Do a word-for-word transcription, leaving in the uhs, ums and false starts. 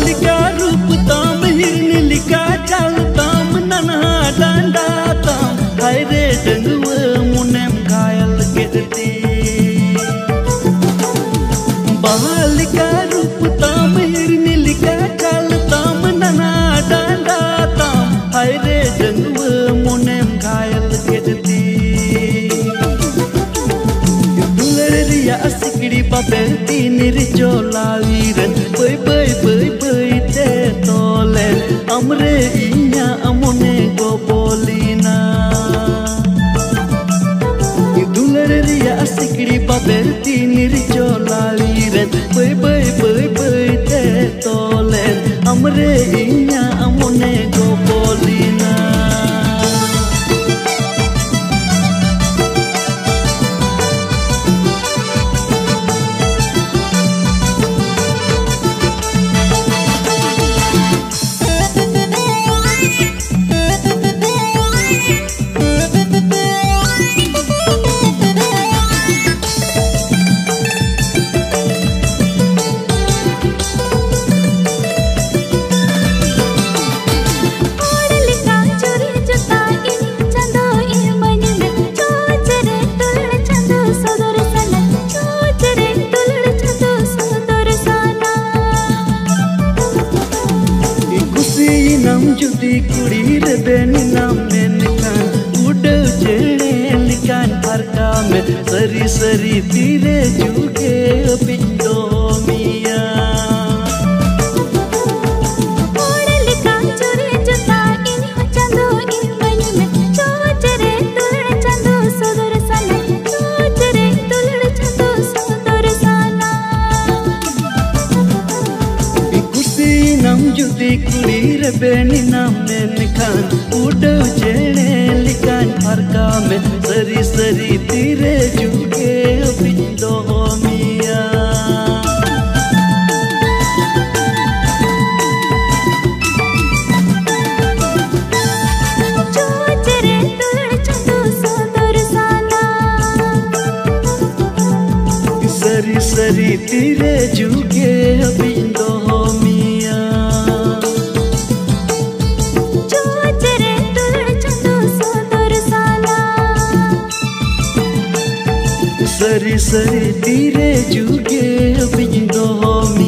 लिका रूप ताम हिरनी लिका चाल ताम नन्हा डांडा ताम हाय रे डंगुआ मुनेम घायल केदती बहाल का रूप ताम हिरनी लिका चाल ताम नन्हा डांडा ताम हाय रे डंगुआ मुनेम घायल केदती सिकड़ी बाबेती निर्जोलावीरन बई बई बई बई ते तोले अमरे इन्या अमुने गोबोलीना दुलर रिया सिकड़ी बाबेती निर्जोलावीरन बई बई बई बई ते तोले अमरे इन्या अमुने गोबोलीना जुदी कुड़ी रे बेनी नाम में निकान उड़ो चेड़े लिकान फरका में सरी सरी तीरे जुगे बिंदो मिया ओड़े लिकान चोरे जुता इन चंदो इन बनी में चोचरे तुलड़ चंदो सोदर सना चोचरे तुलड़ चंदो सोदर सना कुसी नाम जुदी कुड़ी रे बेनी नाम में निकान उड़ो चेड़े लिकान फरका में सरी सरी तीरे जुगे बिंदो मिया चोचरे तुलड़ चंदो सोदर सना सरी सरी तीरे जुगे बिंदो मिया सरी सरी तीरे जुगे बिंदो